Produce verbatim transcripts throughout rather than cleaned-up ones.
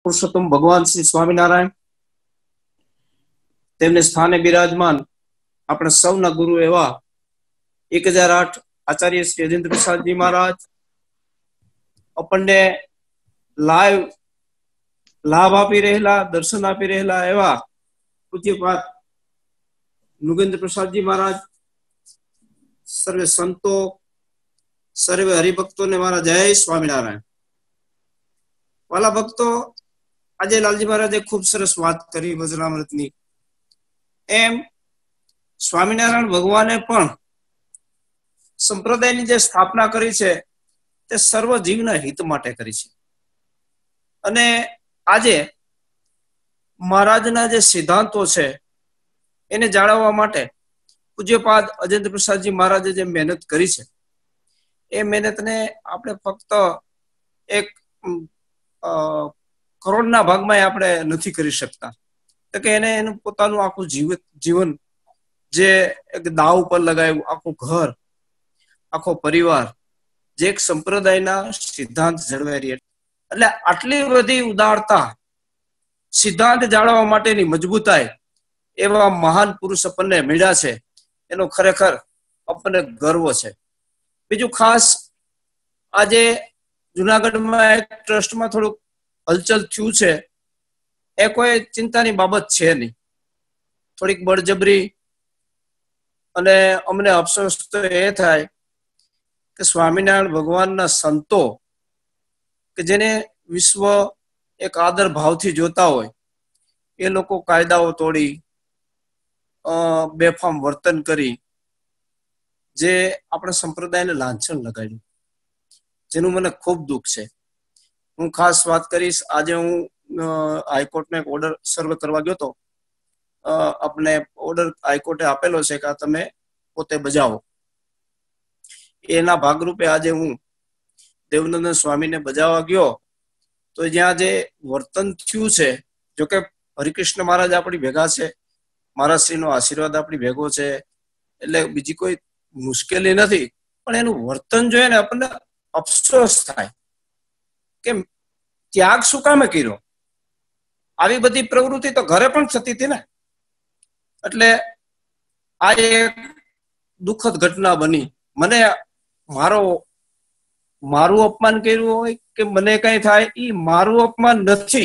પુરુષોત્તમ ભગવાન શ્રી સ્વામિનારાયણ તેમને સ્થાને બિરાજમાન આપણે સૌના ગુરુ એવા એક હજાર આઠ આચાર્ય શ્રી અજેન્દ્ર પ્રસાદજી મહારાજ આપણને લાઈવ લાભ આપી રહેલા, દર્શન આપી રહેલા એવા પૂજ્યપાદ નુગેન્દ્ર પ્રસાદજી મહારાજ, સર્વે સંતો, સર્વે હરિભક્તોને મારા જય સ્વામિનારાયણ. વાલા ભક્તો, આજે લાલજી મહારાજે ખૂબ સરસ વાત કરી વજરામૃતની. એમ સ્વામિનારાયણ ભગવાને પણ સંપ્રદાયની જે સ્થાપના કરી છે તે સર્વ જીવના હિત માટે કરી છે. અને આજે મહારાજના જે સિદ્ધાંતો છે એને જાળવવા માટે પૂજ્યપાદ અજેન્દ્ર પ્રસાદજી મહારાજે જે મહેનત કરી છે એ મહેનતને આપણે ફક્ત એક કરોડના ભાગમાં આપણે નથી કરી શકતા. તો કે એને એનું પોતાનું આખું જીવન જીવન જે એક દાવ ઉપર લગાવ્યું, આખું ઘર, આખો પરિવાર, જે એક સંપ્રદાયના સિદ્ધાંત જળવાઈ રહે. એટલે આટલી બધી ઉદારતા, સિદ્ધાંત જાળવવા માટેની મજબૂતાઈ એવા મહાન પુરુષ આપણને મળ્યા છે, એનો ખરેખર આપણને ગર્વ છે. બીજું ખાસ આજે જુનાગઢમાં એક ટ્રસ્ટમાં થોડુંક હલચલ થયું છે, એ કોઈ ચિંતાની બાબત છે નહીં. થોડીક બળજબરી અને અમને અફસોસ તો એ થાય કે સ્વામિનારાયણ ભગવાનના સંતો કે જેને વિશ્વ એક આદર ભાવથી જોતા હોય એ લોકો કાયદાઓ તોડી, બેફામ વર્તન કરી, જે આપણા સંપ્રદાયને લાંછન લગાડ્યું, જેનું મને ખૂબ દુઃખ છે. હું ખાસ વાત કરીશ, આજે હું હાઈકોર્ટનો એક ઓર્ડર સર્વે કરવા ગયો હતો. આપણે ઓર્ડર હાઈકોર્ટે આપેલો છે કે આ તમે પોતે બજાવો. એના ભાગરૂપે આજે હું દેવનંદન સ્વામીને બજાવવા ગયો તો જ્યાં જે વર્તન થયું છે, જોકે હરિકૃષ્ણ મહારાજ આપણી ભેગા છે, મહારાજશ્રીનો આશીર્વાદ આપણી ભેગો છે, એટલે બીજી કોઈ મુશ્કેલી નથી. પણ એનું વર્તન જોઈએ ને આપણને અફસોસ થાય કે ત્યાગ શું કામે કર્યો? આવી બધી પ્રવૃત્તિ તો ઘરે પણ થતી હતી ને. એટલે આ એક દુઃખદ ઘટના બની. મને મારો મારું અપમાન કર્યું હોય કે મને કઈ થાય, એ મારું અપમાન નથી.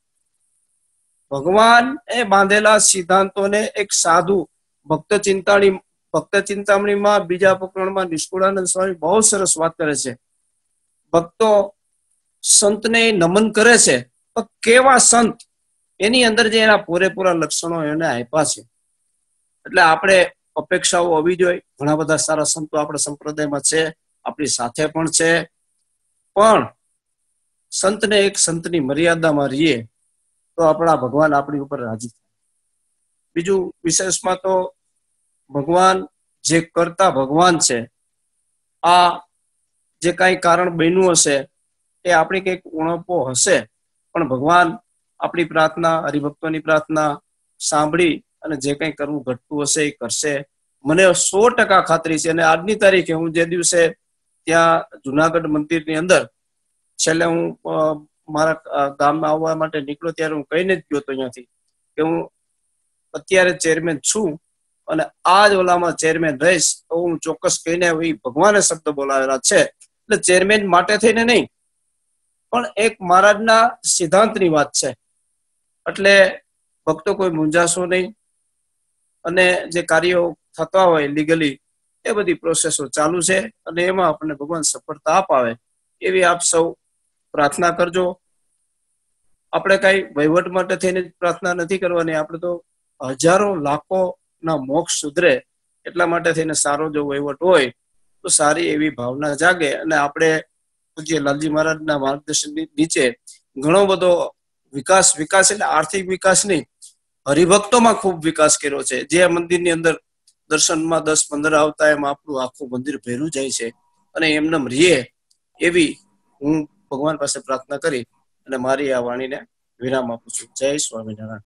ભગવાન એ બાંધેલા સિદ્ધાંતોને એક સાધુ ભક્ત ચિંતાણી ભક્ત ચિંતામણીમાં બીજા પ્રકરણમાં નિષ્કુળાનંદ સ્વામી બહુ સરસ વાત કરે છે. ભક્તો સંતને નમન કરે છે, પણ કેવા સંત? એની અંદર જે એના પૂરેપૂરા લક્ષણો એને આપ્યા છે. એટલે આપણે અપેક્ષાઓ હોવી જોઈએ. ઘણા બધા સારા સંતો આપણા સંપ્રદાયમાં છે, આપણી સાથે પણ છે, પણ સંતને એક સંતની મર્યાદામાં રહીએ તો આપણા ભગવાન આપણી ઉપર રાજી થાય. બીજું વિશેષમાં તો ભગવાન જે કરતા ભગવાન છે, આ જે કાંઈ કારણ બન્યું હશે એ આપણી કંઈક ઉણપો હશે, પણ ભગવાન આપણી પ્રાર્થના, હરિભક્તોની પ્રાર્થના સાંભળી અને જે કંઈ કરવું ઘટતું હશે એ કરશે. મને સો ટકા ખાતરી છે. અને આજની તારીખે હું જે દિવસે ત્યાં જુનાગઢ મંદિરની અંદર છેલ્લે હું મારા ગામમાં આવવા માટે નીકળ્યો ત્યારે હું કહીને જ ગયો હતો અહીંયાથી કે હું અત્યારે ચેરમેન છું અને આ જ ઓલામાં ચેરમેન રહીશ. તો હું ચોક્કસ કહીને એ ભગવાને શબ્દ બોલાવેલા છે. એટલે ચેરમેન માટે થઈને નહીં, પણ એક મહારાજના સિદ્ધાંતની વાત છે. એટલે ભક્તો કોઈ મૂંઝાશો નહીં. અને જે કાર્યો થતા હોય લીગલી એ બધી પ્રોસેસો ચાલુ છે અને એમાં આપણને ભગવાન સફળતા અપાવે એવી આપ સૌ પ્રાર્થના કરજો. આપણે કઈ વહીવટ માટે થઈને પ્રાર્થના નથી કરવાની. આપણે તો હજારો લાખો ના મોક્ષ સુધરે એટલા માટે થઈને સારો જો વહીવટ હોય તો સારી એવી ભાવના જાગે. અને આપણે પૂજ્ય લાલજી મહારાજના માર્ગદર્શન નીચે ઘણો બધો વિકાસ વિકાસ એટલે આર્થિક વિકાસ નહીં, હરિભક્તોમાં ખૂબ વિકાસ કર્યો છે. જે મંદિરની અંદર દર્શનમાં દસ પંદર આવતા એમાં આપણું આખું મંદિર ભેરું જાય છે. અને એમને રહીએ એવી હું ભગવાન પાસે પ્રાર્થના કરી અને મારી આ વાણીને વિરામ આપું છું. જય સ્વામિનારાયણ.